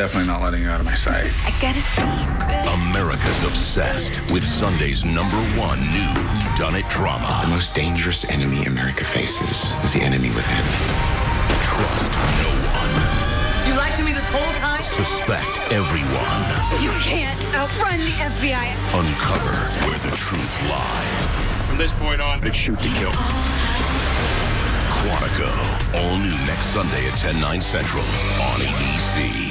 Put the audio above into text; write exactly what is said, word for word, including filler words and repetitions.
definitely not letting you out of my sight. I got a secret. America's obsessed with Sunday's number one new whodunit drama. The most dangerous enemy America faces is the enemy within. Trust no one. You lied to me this whole time? Suspect everyone. You can't outrun the F B I. Uncover where the truth lies. From this point on, it's shoot to kill. Quantico, all new next Sunday at ten, nine central on A B C.